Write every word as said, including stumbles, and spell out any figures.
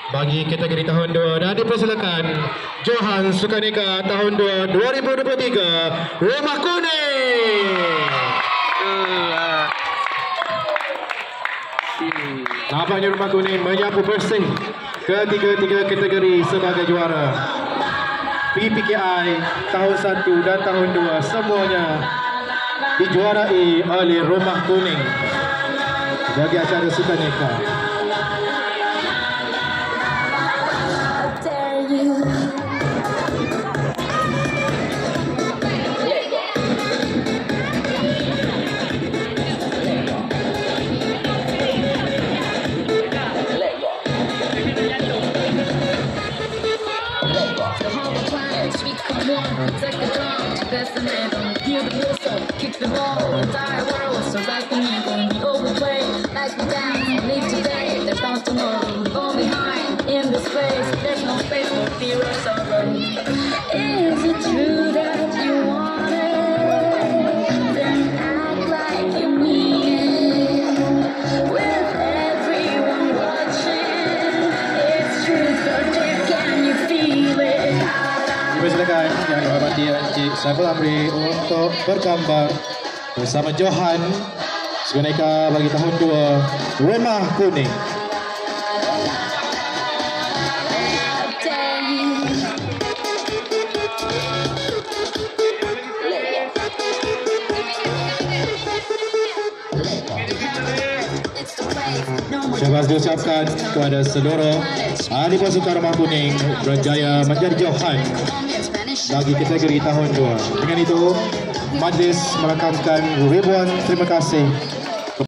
bagi kategori tahun dua dan dipersilakan Johan Sukaneka tahun dua dua ribu dua puluh tiga Rumah Kuning. Nampaknya Rumah Kuning menyapu bersih ketiga-tiga kategori sebagai juara. P P K I tahun satu dan tahun dua semuanya dijuarai oleh Rumah Kuning bagi acara Sukaneka. Take the drum to best the anthem. Hear the whistle, kick the ball. Entire world so like an anthem. We overplay, like we down. Leave today, there's no tomorrow. Fall behind in this place. There's no space for fear or sorrow. Is it true that you want it? Then act like you mean it. With everyone watching, it's truth or dare. Can you feel it? Silakan yang dihormati Encik Saiful Amri untuk bergambar bersama Johan Sukaneka bagi tahun dua Rumah Kuning. Syabas diucapkan kepada seluruh ahli pasukan Rumah Kuning berjaya menjadi Johan bagi kategori tahun dua. Dengan itu, majlis merakamkan ribuan terima kasih